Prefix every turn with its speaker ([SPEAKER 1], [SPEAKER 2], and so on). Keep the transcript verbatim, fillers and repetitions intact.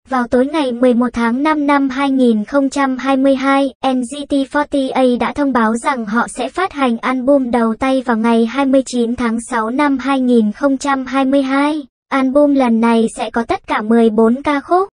[SPEAKER 1] Vào tối ngày mười một tháng năm năm hai nghìn không trăm hai mươi hai, en giê tê bốn mươi tám đã thông báo rằng họ sẽ phát hành album đầu tay vào ngày hai mươi chín tháng sáu năm hai nghìn không trăm hai mươi hai. Album lần này sẽ có tất cả mười bốn ca khúc.